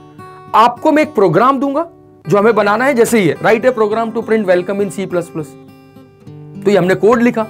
आपको मैं एक प्रोग्राम दूंगा जो हमें बनाना है, जैसे ये write a program to print welcome in C plus plus, तो ये हमने कोड लिखा।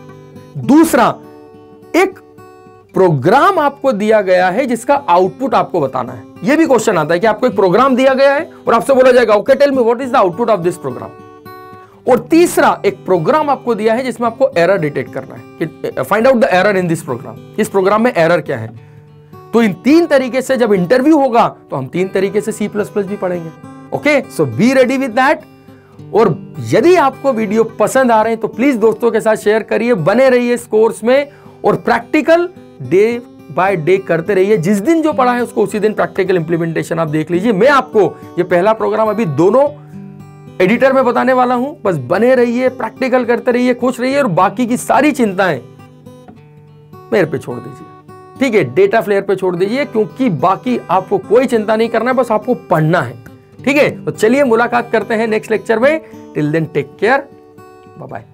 दूसरा, एक प्रोग्राम आपको दिया गया है जिसका आउटपुट आपको बताना है। ये भी क्वेश्चन आता है कि आपको एक प्रोग्राम दिया गया है और आपसे बोला जाएगा okay tell me what is the output of this program. और तीसरा, एक प्रोग्राम आपको दिया है जिसमें आपको एरर डिटेक्ट करना है कि find out the error in this program, इस प्रोग्राम में एरर क्या है। तो इन तीन तरीके से जब इंटरव्यू होगा तो हम तीन तरीके से सी प्लस प्लस भी पढ़ेंगे। Okay, so be ready with that. और यदि आपको वीडियो पसंद आ रहे हैं तो प्लीज दोस्तों के साथ शेयर करिए, बने रहिए इस कोर्स में, और प्रैक्टिकल डे बाय डे करते रहिए। जिस दिन जो पढ़ा है उसको उसी दिन प्रैक्टिकल इंप्लीमेंटेशन आप देख लीजिए। मैं आपको ये पहला प्रोग्राम अभी दोनों एडिटर में बताने वाला हूं, बस बने रहिए, प्रैक्टिकल करते रहिए, खुश रहिए और बाकी की सारी चिंताएं मेरे पे छोड़ दीजिए, ठीक है, डेटा फ्लेयर पे छोड़ दीजिए, क्योंकि बाकी आपको कोई चिंता नहीं करना है, बस आपको पढ़ना है, ठीक है। तो चलिए मुलाकात करते हैं नेक्स्ट लेक्चर में। Till then take care, bye bye.